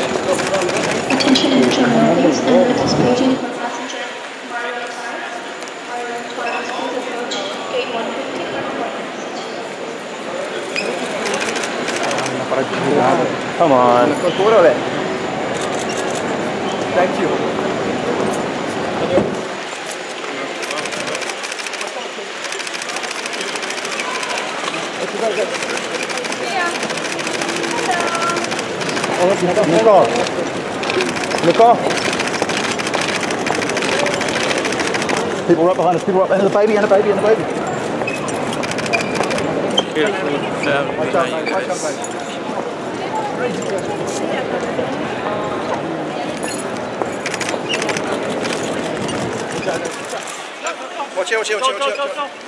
Attention internal please, and anticipating for passenger Mario Car. Our toilets please approach gate 150 for appointments. Come on. Thank you. Nicole. Nicole. People right behind us, people right behind the baby and the baby and the baby. Beautiful family behind you guys. Watch out, watch out, watch out, watch out.